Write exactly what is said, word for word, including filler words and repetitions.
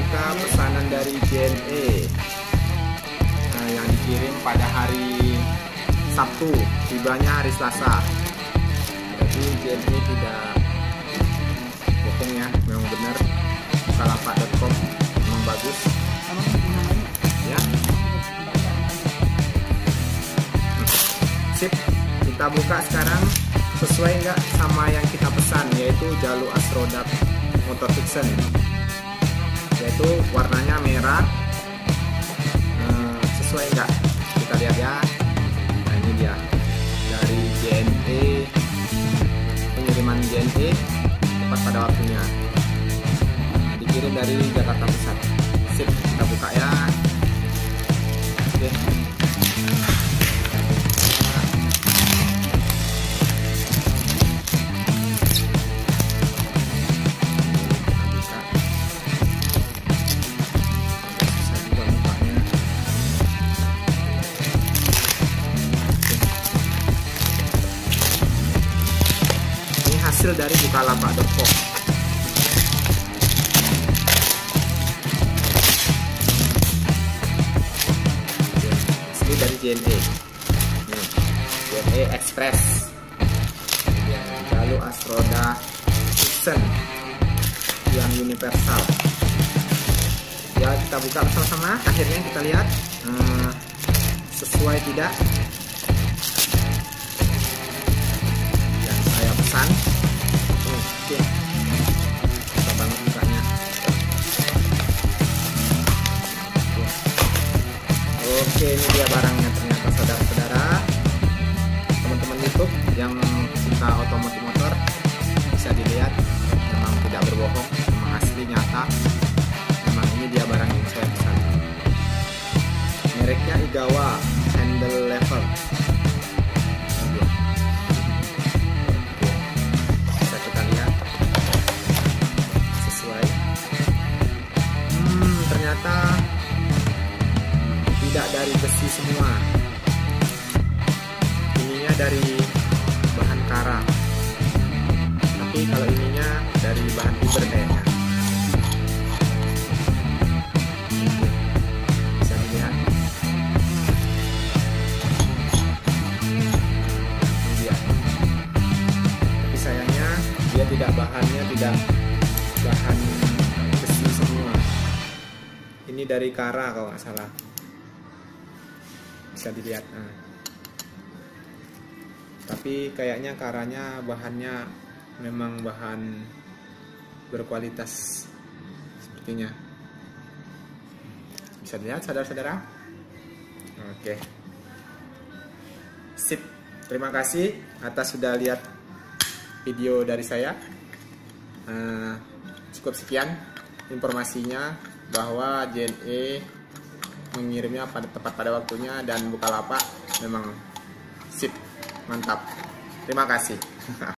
buka pesanan dari J N E nah, yang dikirim pada hari Sabtu, tibanya hari Selasa. Jadi J N E tidak bohong ya, memang benar. bukalapak titik com memang bagus ya. Sip, kita buka sekarang. Sesuai nggak sama yang kita pesan, yaitu jalur Astrodak Motor Fiction, yaitu warnanya merah. hmm, sesuai nggak, kita lihat ya. Nah ini dia dari J N E, pengiriman J N E tepat pada waktunya, dikirim dari Jakarta Pusat. Sip, kita buka ya. Oke, hasil dari bukalapak titik com. Ini dari J N E, nih, J N E Express, lalu Astrodak Fiction yang universal. Ya kita buka bersama-sama, akhirnya kita lihat hmm, sesuai tidak yang saya pesan. Oke, susah banget bukanya. Oke, ini dia barangnya ternyata, saudara-saudara, teman-teman YouTube yang cinta otomotif motor, bisa dilihat memang tidak berbohong, memang asli nyata. Memang ini dia barang yang saya pesan. Mereknya Igawa Handle Level. Ternyata tidak dari besi semua, ininya dari bahan kara, tapi kalau ininya dari bahan fiber kayaknya. Bisa dilihat, ini dia. Tapi sayangnya dia tidak, bahannya tidak bahan besi semua. Ini dari kara kalau nggak salah, bisa dilihat. Nah, tapi kayaknya karanya bahannya memang bahan berkualitas sepertinya. Bisa dilihat saudara-saudara. Oke, sip. Terima kasih atas sudah lihat video dari saya. Nah, cukup sekian informasinya, bahwa J N E mengirimnya pada tepat pada waktunya dan bukalapak memang sip, mantap. Terima kasih.